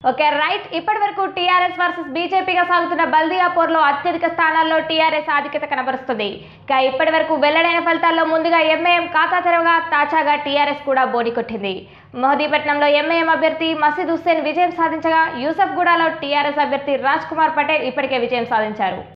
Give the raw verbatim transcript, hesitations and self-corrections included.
Okay right ఇప్పటి వరకు TRS versus బీజేపీగా సాగుతున్న బల్దియా పోర్లో అత్యధిక స్థానాల్లో టీఆర్ఎస్ ఆధిక్యత కనబరుస్తుంది. ఇక ఇప్పటి వరకు వెల్లడైన ఫలితాల్లో ముందుగా ఎంఐఎం ఖాతా తెరవగా తాజాగా టీఆర్ఎస్ కూడా బోని కొట్టింది. మహదీపట్నంలో ఎంఐఎం అభ్యర్థి మసీద్ హుస్సేన్ విజయం సాధించగా యూసఫ్గూడలో టీఆర్ఎస్ అభ్యర్థి రాజ్ కుమార్ పటేల్ ఇప్పటికే విజయం సాధించారు.